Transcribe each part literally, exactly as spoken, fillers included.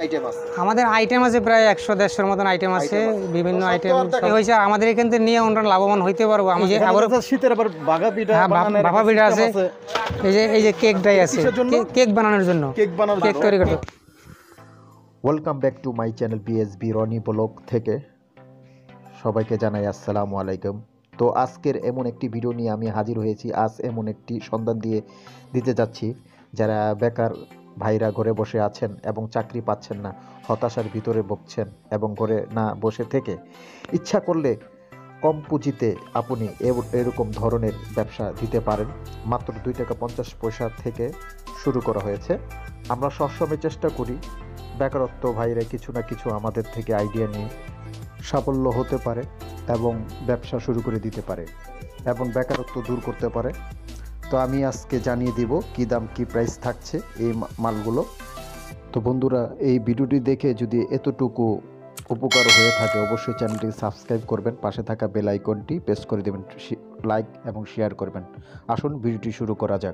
Item আছে আমাদের item আছে প্রায় একশো দেড়শোর মতন আইটেম আছে, বিভিন্ন আইটেম হয়েছে। আমাদের এখান থেকে নিয়ে আমরা লাভবান হইতে পারবো। আমি যে আবার শীতের আবার বাঘা পিঠা বানানোর বাঘা পিঠা আছে, এই যে এই যে কেক ডাই আছে, কেক বানানোর জন্য, কেক বানানোর কেক তৈরি করতে। Welcome back to my channel PSB Rony blog থেকে সবাইকে জানাই আসসালামু আলাইকুম। তো আজকের এমন একটি ভিডিও নিয়ে আমি হাজির হয়েছি। আজ এমন একটি সন্ধান দিয়ে দিতে যাচ্ছি যারা বেকার ভাইরা ঘরে বসে আছেন এবং চাকরি পাচ্ছেন না, হতাশার ভিতরে ভুগছেন এবং ঘরে না বসে থেকে ইচ্ছা করলে কম পুঁজিতে আপনি এরকম ধরনের ব্যবসা দিতে পারেন। মাত্র দুই টাকা পঞ্চাশ পয়সা থেকে শুরু করা হয়েছে। আমরা সবসময় চেষ্টা করি বেকারত্ব ভাইরা কিছু না কিছু আমাদের থেকে আইডিয়া নিয়ে সাফল্য হতে পারে এবং ব্যবসা শুরু করে দিতে পারে এবং বেকারত্ব দূর করতে পারে। তো আমি আজকে জানিয়ে দিব কী দাম কী প্রাইস থাকছে এই মালগুলো। তো বন্ধুরা, এই ভিডিওটি দেখে যদি এতটুকু উপকার হয়ে থাকে অবশ্যই চ্যানেলটিকে সাবস্ক্রাইব করবেন, পাশে থাকা বেল আইকনটি প্রেস করে দেবেন, লাইক এবং শেয়ার করবেন। আসুন ভিডিওটি শুরু করা যাক।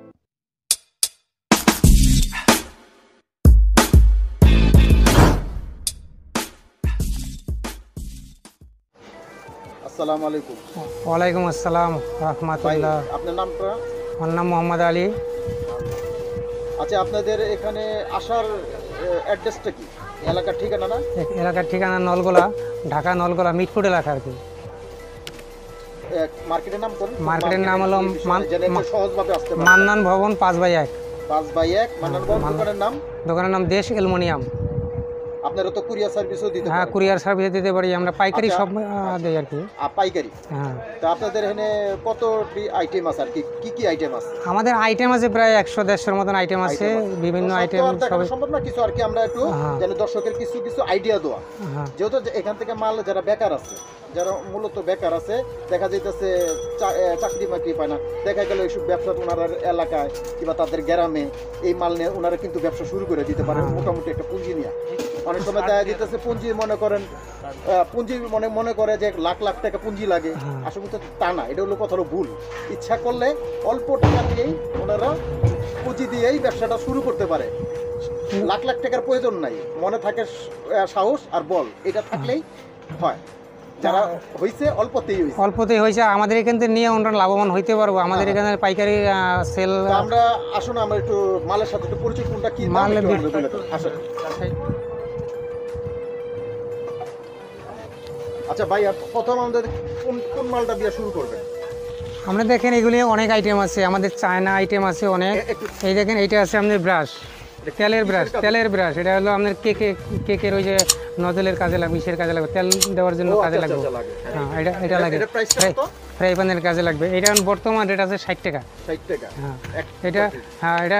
আসসালামু আলাইকুম। ওয়ালাইকুম আসসালাম রাহমাতুল্লাহ। আপনার নামটা? আমার নাম মোহাম্মদ আলী। আচ্ছা, আপনাদের এখানে আসার অ্যাড্রেসটা কি, এলাকার ঠিকানা? না, এলাকার ঠিকানা নলগোলা, ঢাকা নলগোলা মিটফুট এলাকা আর কি। মার্কেটের নাম কোন? মার্কেটের নাম হলো সহজভাবে আসতে পারে মান্নান ভবন পাঁচ বাই এক। পাঁচ বাই এক মান্নান ভবন। দোকানের নাম? দোকানের নাম দেশ অ্যালুমিনিয়াম। আপনারা তো কুরিয়ার সার্ভিসও দিতে পারেন? হ্যাঁ, কুরিয়ার সার্ভিস দিতে পারি আমরা, পাইকারি সব দেই আর কি। পাইকারি? হ্যাঁ। তো আপনাদের এখানে কতটি আইটেম আছে আর কি কি কি আইটেম আছে? আমাদের আইটেম আছে প্রায় একশো দেড়শোর মতন আইটেম আছে, বিভিন্ন আইটেম সব সম্ভব না কিছু আর কি আমরা একটু যেন দর্শকের কিছু কিছু আইডিয়া দেওয়া। যেহেতু এখান থেকে মাল যারা বেকার আছে, যারা মূলত বেকার আছে, দেখা যাইতেছে চাকরি বাকরি পায় না, দেখা গেল এইসব ব্যবসা ওনার এলাকায় কিংবা তাদের গ্রামে এই মাল নিয়ে ওনারা কিন্তু ব্যবসা শুরু করে দিতে পারে মোটামুটি একটা পুঁজি নিয়ে। অনেক সময় দেখা যেতেছে পুঁজি মনে করেন পুঁজি মনে মনে করে যে লাখ লাখ টাকা পুঁজি লাগে, আসলে তা না, এটা হলো কথাটা ভুল। ইচ্ছা করলে অল্প টাকা দিয়েই ওনারা পুঁজি দিয়েই ব্যবসাটা শুরু করতে পারে। লাখ লাখ টাকার প্রয়োজন নাই, মনে থাকে সাহস আর বল, এটা থাকলেই হয়। যারা হয়েছে অল্পতেই হয়েছে অল্পতেই হয়েছে আমাদের এখান থেকে নিয়ে আমরা লাভবান হইতে পারবো। আমাদের এখানে পাইকারি সেল। আমরা আসুন আমরা একটু মালের সাথে একটু পরিচয়, কোনটা কি মাল আসেন। আচ্ছা ভাই, প্রথম আমাদের কোন কোন মালটা দিয়ে শুরু করবেন? আমরা দেখেন এগুলি অনেক আইটেম আছে, আমাদের চায়না আইটেম আছে অনেক। এই দেখেন এইটা আছে আমাদের ব্রাশ, তেলের ব্রাশ, তেলের ব্রাশ। এটা হলো আমাদের কেকে কেকের ওই যে নজলের কাজে লাগবে, ইসের কাজে লাগবে, তেল দেওয়ার জন্য কাজে লাগবে। হ্যাঁ, এটা এটা লাগে ফ্রাই প্যানের কাজে লাগবে। এটা বর্তমান রেট আছে ষাট টাকা। ষাট টাকা? হ্যাঁ, এটা হ্যাঁ এটা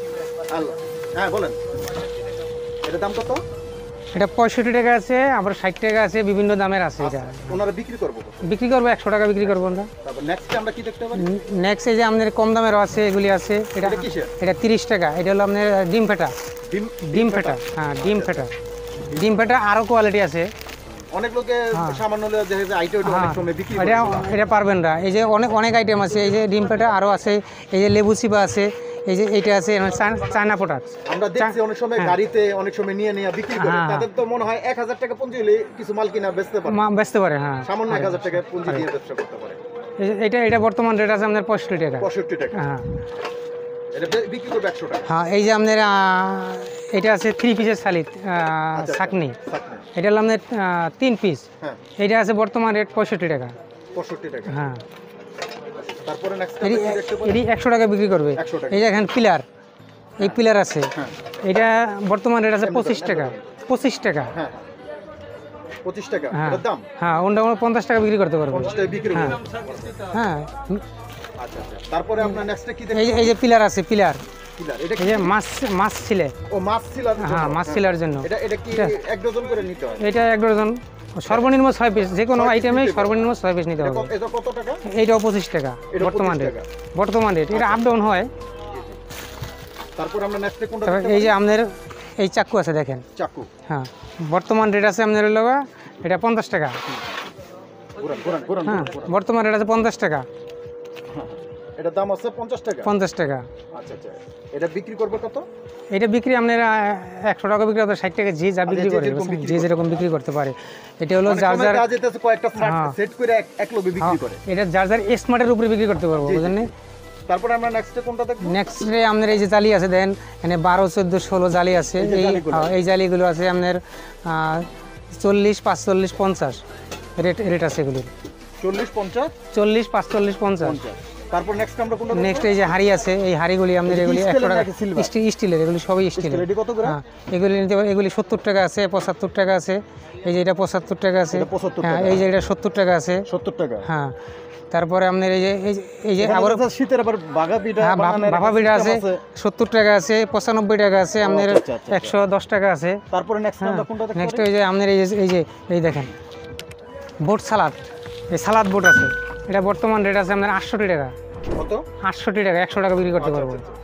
হ্যাঁ বলেন, এটার দাম কত? এটা পঁয়ষট্টি টাকা আছে, আবার ষাট টাকা আছে, বিভিন্ন দামের আছে। এটা ওনারা বিক্রি করবো বিক্রি করবো একশো টাকা বিক্রি করবো আমরা। নেক্সট আমরা কি দেখতে পারি? নেক্সট এই যে আমাদের কম দামেরও আছে, এগুলি আছে। এটা এটা তিরিশ টাকা। এটা হলো আপনার ডিম ফেটা, ডিম ফেটা। হ্যাঁ, ডিম ফেটা, ডিম ফেটা আরও কোয়ালিটি আছে। অনেক লোকে সামান্য আইটেম অনেক সময় বিক্রি করে, এটা পারবেন না। এই যে অনেক অনেক আইটেম আছে, এই যে ডিম ফেটা আরও আছে, এই যে লেবু চিপা আছে, এই যে এইটা আছে চায়না প্রোডাক্ট। আমরা দেখছি অনেক সময় গাড়িতে অনেক সময় নিয়ে নিয়ে বিক্রি করে, তাদের তো মনে হয় এক হাজার টাকা পুঁজি হলে কিছু মাল কিনা বেচতে পারে, বেচতে পারে। হ্যাঁ, সামান্য এক হাজার টাকা পুঁজি দিয়ে ব্যবসা করতে পারে। এটা এটা বর্তমান রেট আছে আমাদের পঁয়ষট্টি টাকা। পঁয়ষট্টি টাকা? হ্যাঁ, এটা বিক্রি করবে একশো টাকা। হ্যাঁ, এই যে আমাদের এটা আছে থ্রি পিসের শালিত ছাকনি, এটা হলো আমাদের তিন পিস। এটা আছে বর্তমান রেট পঁয়ষট্টি টাকা। পঁয়ষট্টি টাকা? হ্যাঁ। তারপরে এটি একশো টাকা বিক্রি করবে। এই যে এখানে পিলার, এই পিলার আছে, এটা বর্তমান রেট আছে পঁচিশ টাকা। পঁচিশ টাকা? হ্যাঁ, পঁচিশ টাকা দাম। হ্যাঁ, ওটা আমরা পঞ্চাশ টাকা বিক্রি করতে পারবো। পঞ্চাশ টাকা বিক্রি করব? হ্যাঁ। আচ্ছা আচ্ছা, তারপরে আপনার নেক্সটে কি দেখেন? এই যে এই যে পিলার আছে, পিলার। পিলার এটা এই যে মাছ মাছ ছিলে। ও, মাছ ছিলার? হ্যাঁ, মাছ ছিলার জন্য। এটা এটা কি এক ডজন করে নিতে হয়? এটা এক ডজন, সর্বনিম্ন ছয় পিস, যে কোনো আইটেমে সর্বনিম্ন ছয় পিস নিতে হবে। এটা কত টাকা? এইটাও পঁচিশ টাকা বর্তমান রেট। বর্তমান রেট এটা আপ ডাউন হয়। তারপর আমরা নেক্সটে কোনটা? এই যে আমাদের এই চাকু আছে, দেখেন চাকু। হ্যাঁ, বর্তমান রেট আছে আমাদের হলো এটা পঞ্চাশ টাকা। হ্যাঁ, বর্তমান রেট আছে পঞ্চাশ টাকা। এটার দাম আছে পঞ্চাশ টাকা? পঞ্চাশ টাকা। আচ্ছা আচ্ছা, এটা বিক্রি করবে কত? এটা বিক্রি আপনার একশো টাকা বিক্রি করতে ষাট টাকা যে যা বিক্রি যে করে যেরকম বুঝছেন? বিক্রি যে করে। যেরকম বিক্রি করতে পারে। এটা হলো যার সময় যার কাজ যেতেছে কয়েকটা হ্যাঁ। সেট করে এক- এক লোভে বিক্রি করে। এটা যার যার স্মার্টের উপরে বিক্রি করতে পারবো জি, জি, বুঝলেন? তারপরে আমরা নেক্সটে কোনটা দেখবো? নেক্সট ডে আপনার এই যে জালি আছে দেন এখানে বারো চোদ্দো ষোলো জালি আছে। এই যে এই জালিগুলো। হ্যাঁ, এই জালিগুলো আছে আপনার চল্লিশ পাঁচচল্লিশ পঞ্চাশ রেট রেট আছে এগুলির। চল্লিশ পঞ্চাশ চল্লিশ পাঁচচল্লিশ পঞ্চাশ। পঞ্চাশ। তারপর নেক্সট আমরা কোনটা দেখবো? নেক্সট এই যে হাড়ি আছে এই হাড়িগুলি আপনার এটা কি এগুলি একশো স্টিলের টাকা নাকি silver? স্টি- স্টিলের এগুলি সবই স্টিলের। এটি কত করে? হ্যাঁ এগুলি নিতে পারে এগুলি সত্তর টাকা আছে পঁচাত্তর টাকা আছে এই যে এটা পঁচাত্তর টাকা আছে এটা পঁচাত্তর হ্যাঁ টাকা। এই যে এটা সত্তর টাকা আছে সত্তর টাকা। হ্যাঁ তারপরে আপনার এই যে এই যে- এই যে এখানে আবার তো শীতের আবার বাঘা পিঠা হ্যাঁ বানানোর বাবা একটা পিঠা system আছে সত্তর টাকা আছে পঁচানব্বই টাকা আছে আপনার আচ্ছা, আচ্ছা, আচ্ছা। একশো দশ টাকা আছে। তারপরে নেক্সট আমরা কোনটা দেখবো? নেক্সট এই যে আপনার এই যে এই যে এই দেখেন বোট সালাদ এই সালাদ বোট আছে এটা বর্তমান রেট আছে আপনার আটষট্টি টাকা কত? আটষট্টি টাকা একশো টাকা বিক্রি করতে আচ্ছা, পারবো আচ্ছা,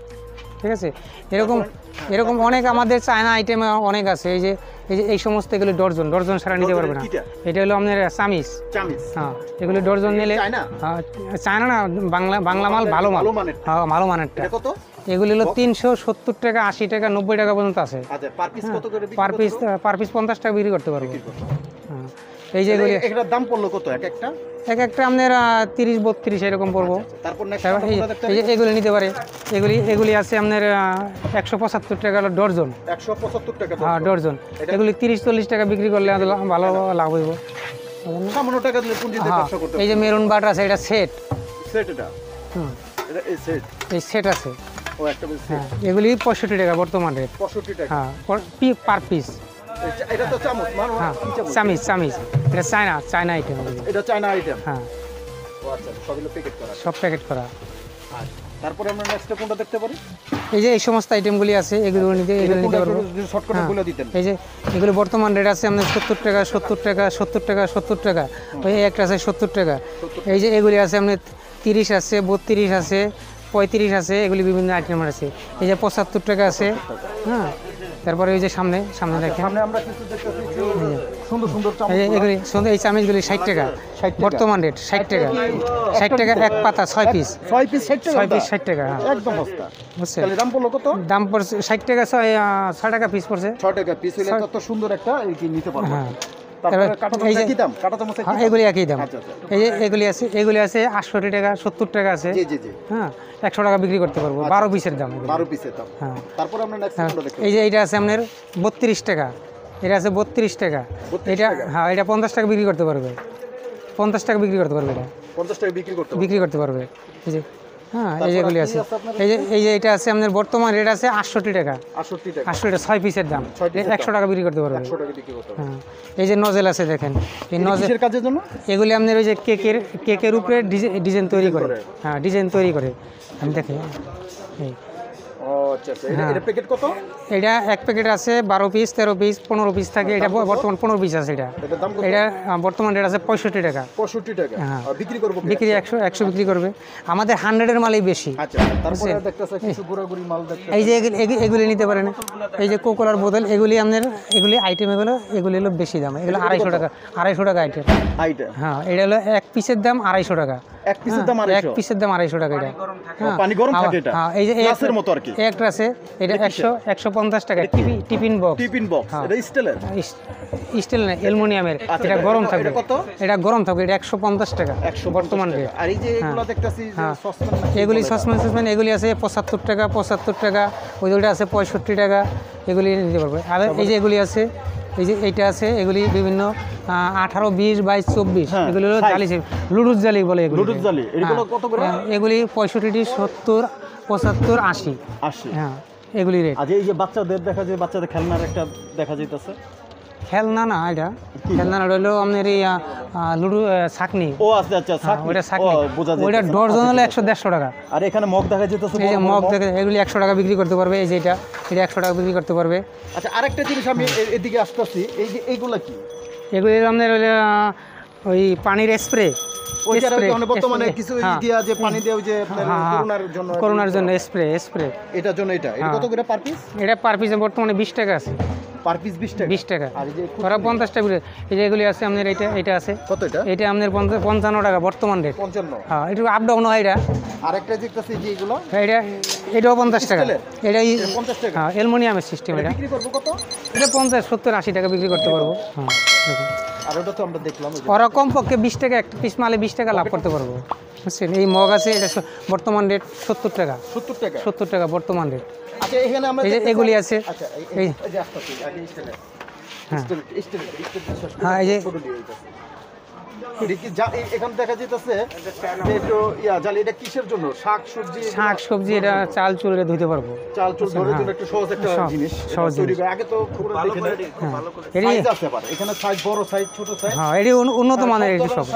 ঠিক আছে। এরকম এরকম অনেক আমাদের চায়না আইটেম অনেক আছে এই যে এই যে এই সমস্ত এগুলো ডর্জন ডর্জন ছাড়া নিতে পারবে না। কিটা? এটা হলো আপনার চামিজ চামিজ। হ্যাঁ এগুলো ডর্জন নিলে চায়না? হ্যাঁ, চায়না না বাংলা বাংলা মাল ভালো মাল ভালো মানের। হ্যাঁ ভালো মানেরটা এটা কত? এগুলি হলো তিনশো সত্তর টাকা আশি টাকা নব্বই টাকা পর্যন্ত আছে আচ্ছা, পার পিস কত করে বিক্রি পার পিস করতে হবে? পার পিস পঞ্চাশ টাকা বিক্রি করতে পারবো। বিক্রি করতে হ্যাঁ এই যে এগুলি এ- এটার দাম পড়লো কত এক একটা? এক একটা আপনার তিরিশ বত্রিশ এরকম পড়বো। আচ্ছা, তারপর নেক্সট তারপর এই এই যে এগুলি নিতে পারে এগুলি এগুলি আছে আপনার একশো পঁচাত্তর টাকা হলো ডর্জন একশো পঁচাত্তর টাকা হ্যাঁ ডর্জন এগুলি তিরিশ চল্লিশ টাকা বিক্রি করলে আমাদের ভালো লাভ হইব। সামান্য টাকা দিলে পুঁজিতে হ্যাঁ ব্যবসা করতে এই যে মেরুন বাট আছে এটা সেট সেট এটা হুম এটা এই সেট এই সেট আছে ও একটা সেট হ্যাঁ এগুলি পঁয়ষট্টি টাকা বর্তমান রেট পঁয়ষট্টি টাকা। হ্যাঁ পার পিস এটা- এটা তো চামচ মানে হ্যাঁ কি চামচ? চামিজ চামিজ এটা চায়না চায়না আইটেম এটা চায়না আইটেম। হ্যাঁ ও আচ্ছা, সবগুলো প্যাকেট করা। সব প্যাকেট করা। আচ্ছা, তারপরে আমরা নেক্সট কোনটা দেখতে পারি? এই যে এই সমস্ত আইটেমগুলি আছে এগুলো নিতে এগুলো নিতে পারবো। শর্টকাটে হ্যাঁ। বলে দিতেন। এই যে এগুলো বর্তমান রেট আছে আপনার সত্তর টাকা সত্তর টাকা সত্তর টাকা সত্তর টাকা ওই একটা আছে সত্তর টাকা এই যে এগুলি আছে আপনার তিরিশ আছে বত্রিশ আছে পঁয়ত্রিশ আছে এগুলি বিভিন্ন আইটেমের আছে এই যে পঁচাত্তর টাকা আছে হ্যাঁ তারপরে এই যে সামনে সামনে দেখেন সামনে আমরা কিছু দেখতেছি কিছু সুন্দর সুন্দর চামচ। এই যে এগুলি সুন্দর এই চামিচগুলি ষাট টাকা ষাট টাকা। বর্তমান রেট ষাট টাকা ষাট টাকা এক পাতা ছয় পিস ছয় পিস ষাট টাকা। ছয় পিস ষাট টাকা হ্যাঁ একদম সস্তা। বুঝছেন তাহলে দাম পড়লো কত? দাম পড়ছে ষাট টাকা ছয় আহ, ছয় টাকা পিস পড়ছে ছয় টাকা পিস হলে কত সুন্দর একটা এই কি নিতে পারবো। হ্যাঁ তারপরে এবার কাটা এই চামচ যে- কি দাম? কাটা চামচ হ্যাঁ এগুলি একই দাম আচ্ছা, আচ্ছা। এই যে এগুলি আছে এগুলি আছে আটষট্টি টাকা সত্তর টাকা আছে জি জি জি। হ্যাঁ একশো টাকা বিক্রি করতে পারবো বারো পিসের দাম এগুলি। বারো পিসের দাম। হ্যাঁ তারপরে আমরা নেক্সট হ্যাঁ, কোনটা দেখতে এই যে এটা আছে আপনার বত্রিশ টাকা এটা আছে বত্রিশ টাকা বত্রিশ এটা টাকা? হ্যাঁ এটা পঞ্চাশ টাকা বিক্রি করতে পারবে পঞ্চাশ টাকা বিক্রি করতে পারবে এটা পঞ্চাশ টাকা বিক্রি করতে পারবো। বিক্রি করতে পারবে এই যে হ্যাঁ এই তারপর যেগুলি আর আছে কি আছে আপনার এই যে এই যে এটা আছে আপনার বর্তমান রেট আছে আটষট্টি টাকা আটষট্টি টাকা। আটষট্টি টাকা ছয় পিসের দাম ছয় পিসের একশো টাকা বিক্রি করতে পারবে একশো টাকা বিক্রি করতে পারবো। হ্যাঁ এই যে নজেল আছে দেখেন এই এটা নজেল কিসের কাজের জন্য? এগুলি আপনার ওই যে কেকের কেকের উপরে ডিজাইন তৈরি করে করে। হ্যাঁ ডিজাইন তৈরি করে আমি দেখি এই ও আচ্ছা আচ্ছা। এটা- হ্যাঁ। এটা প্যাকেট কত? এটা এক প্যাকেট আছে বারো পিস তেরো পিস পনেরো পিস থাকে এটা ব- বর্তমান পনেরো পিস আছে এটা এটার দাম কত? এটা আহ, বর্তমান রেট আছে পঁয়ষট্টি টাকা পঁয়ষট্টি টাকা। হ্যাঁ। আর বিক্রি করবো কি? বিক্রি একশো একশো বিক্রি করবে আমাদের হান্ড্রেডের মালই বেশি আচ্ছা, তারপরে দেখতেছে কিছু ঘোরাঘুরি মাল দেখতে। এই যে এগুলি- এগু- এগুলি নিতে পারেন এই যে কোকোলার বোতল এগুলি আপনার এগুলি আইটেম এগুলো এগুলি হলো বেশি দাম এগুলো আড়াইশো টাকা আড়াইশো টাকা আইটেম আইটা হ্যাঁ এটা হলো এক পিসের দাম আড়াইশো টাকা এক পিসের দাম হ্যাঁ, এক আড়াইশো। পিসের দাম আড়াইশো টাকা এটা হ্যাঁ, পানি গরম থাকে আবার- এটা? হ্যাঁ, এই যে এই গ্লাসের একটা- মতো আর কি? এই একটা আছে এটা একশো একশো পঞ্চাশ টাকা tiffin tiffin box tiffin box. হ্যাঁ। এটা স্টিলের? স্টিল না অ্যালুমিনিয়ামের এটা গরম এটা- থাকবে এটা কত? এটা গরম থাকবে এটা একশো পঞ্চাশ টাকা একশো বর্তমান টাকা। রেট আর এই যে এগুলো দেখতেছি যে হ্যাঁ। সসপ্যান না কি এগুলি বলে এটা? সসম্যান সসম্যান এগুলি আছে পঁচাত্তর টাকা পঁচাত্তর টাকা ওই যেটা আছে পঁয়ষট্টি টাকা এগুলি নিতে পারবে আর এই যে এগুলি আছে এই যে এইটা আছে এগুলি বিভিন্ন আঠারো বিশ বাইশ চব্বিশ হ্যাঁ, এগুলি হলো size। জালি লুডুস জালি বলে এগুলি লুডুস জালি, এগুলো হ্যাঁ, কত করে? হ্যাঁ, এগুলি পঁয়ষট্টি সত্তর পঁচাত্তর আশি আশি। হ্যাঁ এগুলি রেট আজ এই যে বাচ্চাদের দেখা যায় বাচ্চাদের খেলনার একটা দেখা যাইতেছে। খেলনা না এটা খেলনা না হলো আপনার এই আহ, আহ, লুডু আহ, ছাকনি ও আচ্ছা আচ্ছা হ্যাঁ, ছাকনি। ওইটা ও, ছাকনি বোঝা ওইটা যাইতেছে। ডর্জন হলো একশো দেড়শো টাকা আর এখানে মগ দেখা যেতেছে এই যে বড় বড় মগ মগ। দেখে এগুলি একশো টাকা বিক্রি করতে পারবে এই যে এটা এটা একশো টাকা বিক্রি করতে পারবে আচ্ছা, আরেকটা জিনিস আমি এ- এদিকে আসতেছি, এই যে এইগুলা কি? এগুলি আপনার হলো, আহ, ওই পানির স্প্রে ওই যে আর ওই যে বর্তমানে কিছু ই দিয়া যে পানি দেয় ওই যে আপনার করোনার জন্য করোনার জন্য স্প্রে স্প্রে এটার জন্য এটা এটা হ্যাঁ। কত করে পার পিস? এটা পার পিসে বর্তমানে বিশ টাকা আছে পার পিস বিশ টাকা বিশ টাকা আর এই যে ওরা পঞ্চাশটা করে। এই যে এগুলি আছে আপনার, এটা এটা আছে, কত এটা এটা আপনার পঞ্চা- পঞ্চান্ন টাকা বর্তমান রেট। পঞ্চান্ন। হ্যাঁ, একটু আপ ডাউন হয় এটা। আরেকটা দেখতেছি যে এগুলো এটা এটাও পঞ্চাশ টাকা। স্টিলের? এটা এই- এটা পঞ্চাশ টাকা। হ্যাঁ, অ্যালুমিনিয়ামের সিস্টেম এটা। বিক্রি করবো কত? এটা পঞ্চাশ সত্তর আশি টাকা বিক্রি করতে পারবো। হ্যাঁ, দেখুন। আর ওটা তো আমরা দেখলাম ওই যে। ওরা কমপক্ষে বিশ টাকা একটা পিস মালে বিশ টাকা লাভ করতে পারবো, বুঝছেন। এই মগ আছে, এটা স- বর্তমান রেট সত্তর টাকা। সত্তর টাকা। সত্তর টাকা বর্তমান রেট। আচ্ছা এখানে আমরা এই যে দেখতেছি- এগুলি আছে। আচ্ছা এই এই এই যে আসতেছি আগে স্টিলের হ্যাঁ স্টিল স্টিল স্টিল বিশ্বাস করি। হ্যাঁ, এই যে- ছোট দিয়ে এইটা। এটা কি যা এ- এখানে দেখা যাইতেছে যে একটু ইয়া জালি, এটা কিসের জন্য? শাক সবজি শাক সবজি, এটা চাল চুল এটা ধুতে পারবো। চাল চুল ধরে হ্যাঁ। জন্য একটু সহজ একটা সহজ- জিনিস সহজ এটা তৈরি জিনিস। করে। আগে তো খুব দেখে না এটি সাইজ আছে আবার এখানে সাইজ বড় সাইজ ছোট সাইজ হ্যাঁ, এটি উন- উন্নত মানের এটি সব।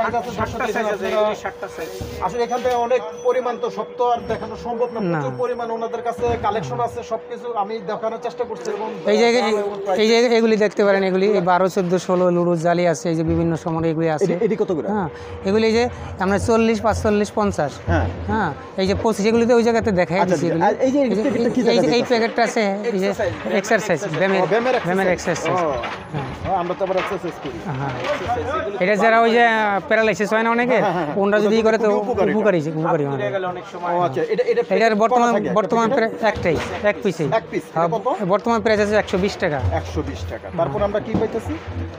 আসলে এখান থেকে অনেক পরিমাণ তো সব তো আর দেখানো সম্ভব না, না। প্রচুর পরিমাণ ওনাদের কাছে কালেকশন আছে সবকিছু আমি দেখানোর চেষ্টা করছি এবং এই যে দাম এবং price- এই যে এগুলি দেখতে পারেন, এগুলি এই বারো চোদ্দো ষোলো লুডো জালি আছে, এই যে বিভিন্ন সময় এগুলি আছে। এটি- এটি কত করে? হ্যাঁ, এগুলি এই যে আমরা চল্লিশ পাঁচচল্লিশ পঞ্চাশ। হ্যাঁ হ্যাঁ, এই যে পঁচিশ, এগুলিতে ওই জায়গাতে দেখাই আচ্ছা, দিচ্ছি এগুলি। আর এই যে এই এই যে- প্যাকেটটা কি এই যে- এই জায়গায় প্যাকেটটা আছে, এই যে এক্সারসাইজ ব্যায়ামের ও, ব্যায়ামের ব্যায়ামের exercise। এক্সারসাইজ। ও, ও, আমরা তো আবার এক্সারসাইজ করি। হ্যাঁ, এটা যারা ওই যে প্যারালাইসিস হয় না অনেকে, ওনরা যদি ই করে তো খুবই উপকারী। উপকারী উপকারী হয়। ও আচ্ছা এটা এটা এটার বর্তমান কত থাকে? বর্তমান একটা প্রায় একটাই, এক পিসে। এক piece, এটা কত? বর্তমান প্রাইস আছে একশো বিশ টাকা। একশো বিশ টাকা। তারপর আমরা কি পাইতেছি?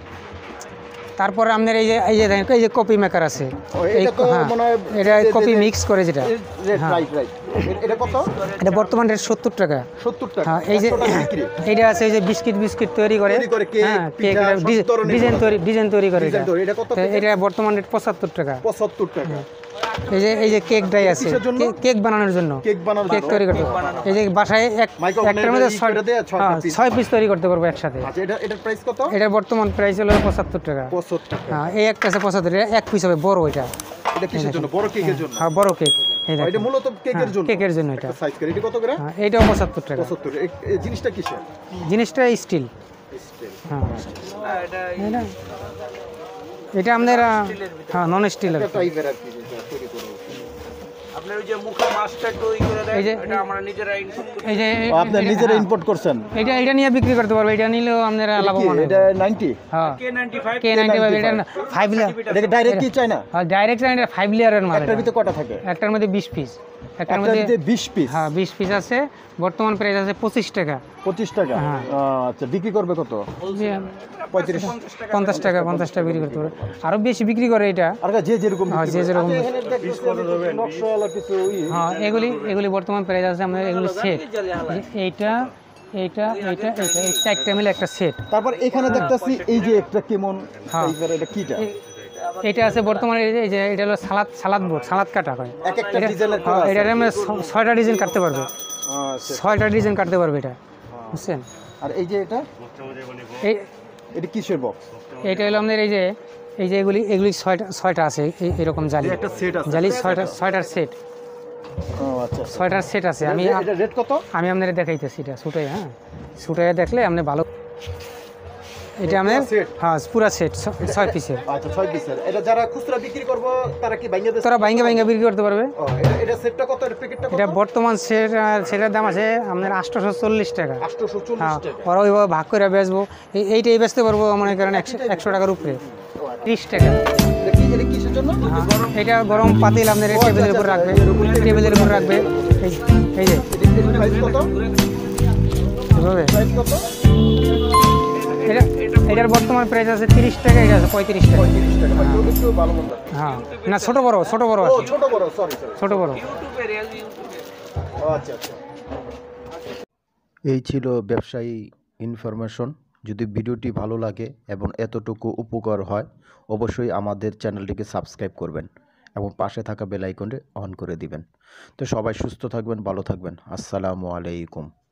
তারপরে আপনার এই যে এই যে দেখেন, এই যে কপি মেকার আছে, ও, এই এটা তো হ্যাঁ, মনে হয় এটা যে- যে- কপি যে- মিক্স করে যেটা। রেট হ্যাঁ। Right right. এটা কত? এটা বর্তমান রেট সত্তর টাকা। সত্তর টাকা। হ্যাঁ, এই যে একশো টাকা বিক্রি। এইটা আছে, এই যে বিস্কিট বিস্কিট তৈরি করে, তৈরি করে, কেক, হ্যাঁ, কেক, পিঠা, এটা সব ডিজ- ধরনের ডিজাইন করা তৈরি ডিজাইন তৈরি করে ডিজাইন এটা। তৈরি। এটা কত তো থেকে? এটা বর্তমান রেট পঁচাত্তর টাকা। পঁচাত্তর টাকা। এই যে এই যে কেক ডাই আছে, কিসের জন্য? কে- কেক বানানোর জন্য, কেক বানানোর কেক জন্য? তৈরি করতে। এই যে বাসায় এক Micro একটার oven এ মধ্যে ই ছয় করে দেয়া, ছয়টা হ্যাঁ, piece। ছয় পিস তৈরি করতে পারবো একসাথে। আচ্ছা এটা এটার প্রাইস কত? এটা বর্তমান প্রাইস হলো পঁচাত্তর টাকা। পঁচাত্তর টাকা। হ্যাঁ, এই একটা আছে পঁচাত্তর, এটা এক পিস হবে বড় এটা। এটা কিসের জন্য? বড় কেকের জন্য? হ্যাঁ, বড় কেক। এই ও, দেখেন। এটা মূলত কেকের হ্যাঁ, জন্য। কেকের জন্য এটা। সাইজ করে এটা কত করে? হ্যাঁ, এইটাও পঁচাত্তর টাকা। পঁচাত্তর। এই এই জিনিসটা কিসের? জিনিসটা স্টিল। স্টিল। হ্যাঁ, এটা এটা আপনার হ্যাঁ নন স্টিল। এটা টাইপের আর কি যেটা তৈরি করা হচ্ছে। আপনার ওই যে মুখে মাছটা একটু ই করে দেয়, এই যে এটা আমরা নিজেরা ইনপুট করি। এই যে ও, আপনি নিজেরা ইম্পোর্ট করছেন? এটা এটা নিয়ে বিক্রি করতে পারবো, এটা নিলেও আপনারা এটা কি? লাভবান হবে। এটা নব্বই? হ্যাঁ, K ninety five K ninety five, এটা ফাইভ লেয়ার। এটা ডাইরেক্ট কি চাই না? হ্যাঁ, ডাইরেক্ট এটা ফাইভ লেয়ারের মাল। একটার এটা। ভিতরে কটা থাকে? একটার মধ্যে বিশ পিস। একটার একটার মধ্যে ভিতরে বিশ পিস। হ্যাঁ বিশ পিস আছে, বর্তমান প্রাইস আছে পঁচিশ টাকা। পঁচিশ টাকা। হ্যাঁ। আচ্ছা বিক্রি করবে কত? পঁয়ত্রিশ। পঞ্চাশ টাকা পঞ্চাশ টাকা বিক্রি করতে পারে, আরো বেশি বিক্রি করে এটা। আর যে যেরকম হ্যাঁ, বিক্রি যে করে। যেরকম। আচ্ছা, এখানে দেখতেছি আমি কিছু নকশাওয়ালা কিছু ই। হ্যাঁ, এগুলি এগুলি বর্তমান প্রাইস আছে আমাদের, এগুলি সেট। এইটা এইটা এইটা এইটা এই চারটা মিলে একটা সেট। তারপর এখানে দেখতেছি এই যে একটা কেমন হ্যাঁ। টাইপের, এটা কিটা? এটা আছে বর্তমানে, এই যে- এই যে এটা হলো সালাদ সালাদ বোর্ড, সালাদ কাটা হয়। এক একটা এটা- ডিজাইনের হ্যাঁ, এটার আমরা ছ- ছয়টা ডিজাইন কাটতে পারবে, আচ্ছা। ছয়টা ডিজাইন কাটতে পারবে এটা, বুঝছেন। আর এই যে এটা, এই এটা কিসের বক্স? এইটা হলো আমাদের, এই যে এই যে এগুলি এগুলি ছয়টা ছয়টা আছে, এই- এরকম জালি একটা সেট আছে। জালি ছয়টা ছয়টার সেট, ও আচ্ছা। ছয়টার সেট আছে। আমি এটা রেট কত? আমি আপনাদের দেখাইতেছি এটা ছুটে, হ্যাঁ ছুটে দেখলে আপনি ভালো। এটা আমাদের set? হ্যাঁ পুরা সেট ছয় পিসের। আচ্ছা ছয় পিসের। এটা যারা খুচরা বিক্রি করব তারা কি ভাঙিয়ে দেয়? তোরা বাইঙ্গা বাইঙ্গা বিক্রি করতে পারবে। ও, এটা এটা সেটটা কত? এর প্যাকেটটা কত? এটা বর্তমান সেট সেটার দাম আছে আপনার আটশোশো চল্লিশ টাকা। আটশোশো চল্লিশ হ্যাঁ, টাকা। ওরা ওইভাবে ভাগ করে বেচবো, এই- এইটাই বেচতে পারবো মনে করেন একশো একশো টাকার উপরে, ত্রিশ টাকা। এটা কি এটা কিসের জন্য? হ্যাঁ, এটা গরম পাতিল আপনার এই টেবিলের উপর রাখবে, টেবিলের উপর রাখবে, এই এই যে এটার প্রাইস কত? এভাবে। প্রাইস কত? এটা এটার বর্তমান প্রাইস আছে তিরিশ টাকা, এটা আছে পঁয়ত্রিশ টাকা। পঁয়ত্রিশ টাকা। হয়তো একটু ভালো মন্দ। হ্যাঁ, না ছোট বড় ছোট বড় ও আছে, ছোট বড়, সরি সরি। ছোট বড়। ইউটিউবে রিয়েল ইউটিউবে ও আচ্ছা আচ্ছা। এই ছিল ব্যবসায়ী ইনফরমেশন। যদি ভিডিওটি ভালো লাগে এবং এতটুকু উপকার হয় অবশ্যই আমাদের চ্যানেলটিকে সাবস্ক্রাইব করবেন এবং পাশে থাকা বেল আইকনটি অন করে দিবেন। তো সবাই সুস্থ থাকবেন, ভালো থাকবেন। আসসালামু আলাইকুম।